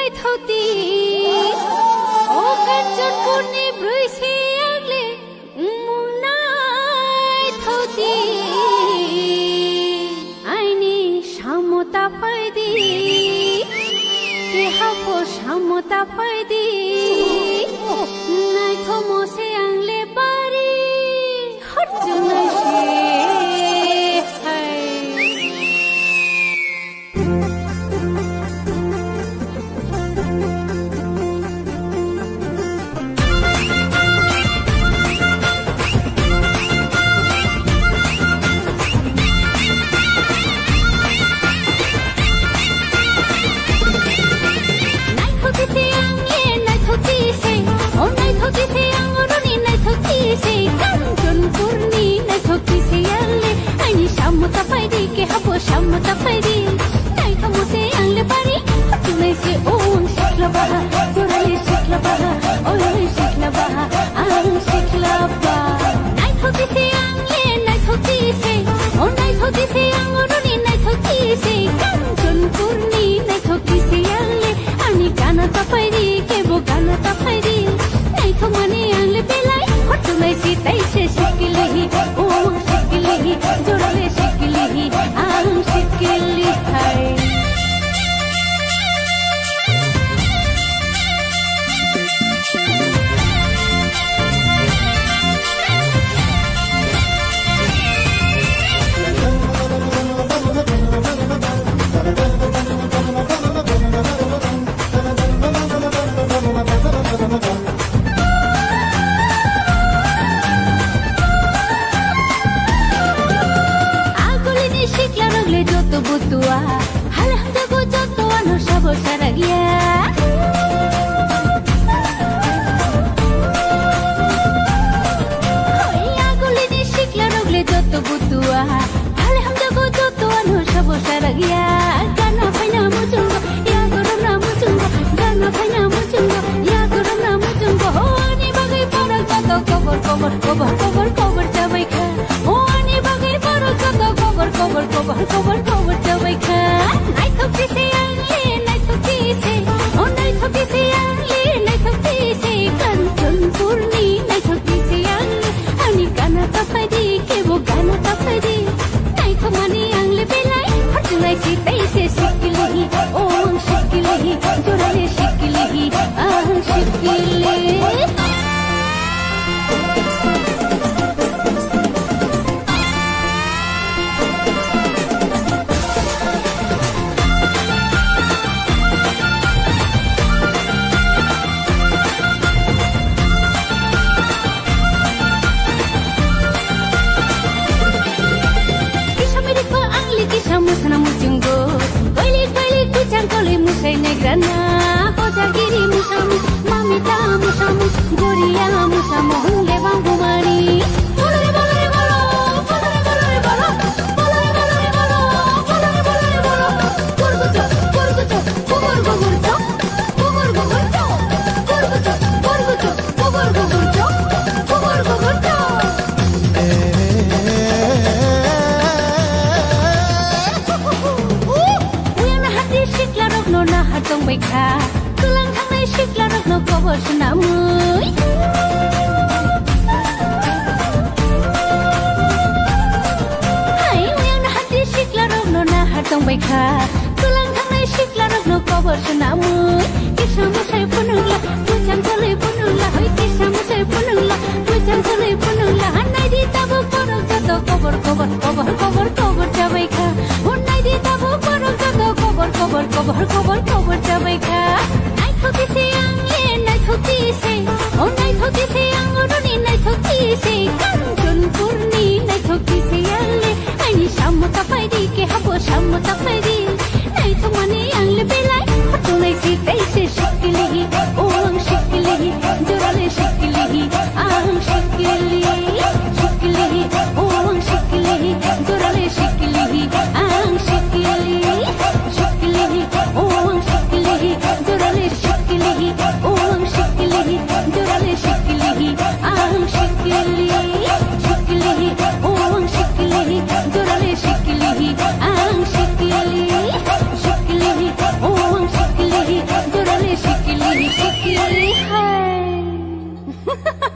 thoti o kanjon purni bruisi agle munai thoti aini samota paidi ke hapo samota paidi nai thomo se angle pari hotju nai she samota paidi nai thomo se angle pari hotju nai se om shikla baha jorale shikla baha oi shikla baha ang shikla baha nai thoki se angle nai thoki se o nai thoki se angoroni nai thoki se kanjon purni nai thoki se angle ani gana ta paidi kebo gana ta paidi nai thomani angle belai hotju nai se tai se shikli om shikli jorale shikli ang shikli hai butua halah jago joto anu sabo saragya hoya gulini shikla rogle joto butua halah jago joto anu sabo saragya gana paina mujungo ya gorona mujungo gana paina mujungo ya gorona mujungo ho ani bagai parak joto cover cover cover cover cover jabai kha ho ani bagai parak joto cover cover cover cover cover jabai kha nai thoki se angle nai thoki se o nai thoki se angle nai thoki se kanjon purni nai thoki se angle ani gana ta paidi kebo gana ta paidi nai thomani angle belai hotju nai se tai se shikli om shikli jorale shikli ah shikli negrana hojagiri musamu mamita musamu goria musamu levan gumari bolore bolore bolo bolore bolore bolo bolore bolore bolo bolore bolore bolo gorgocho gorgocho gorgocho gorgocho gorgocho gorgocho gorgocho gorgocho na hatong baikha tulang thangnai shikla rokno cover sunamui hai uyang na hati shikla rokno na hatong baikha tulang thangnai shikla rokno cover sunamui kisamu sai punungla pujan thalai punungla hoi kisamu sai punungla pujan thalai punungla hanai di tabu korok joto cover cover cover cover cover jabaikha honai di tabu korok joto cover cover cover cover cover jabaikha nai thoki se angle nai thoki se o nai thoki se angoroni nai thoki se kanjon purni nai thoki se angle ani samota paidi ke habo samota paidi nai thomani angle belai hotju nai se tai se shikli om shikli jorale shikli ang shikli shikli om shikli jorale shikli ang shikli shikli om shikli jorale shikli om shikli jorale shikli ang shikli shikli om shikli jorale shikli ang shikli shikli om shikli jorale Ha ha ha.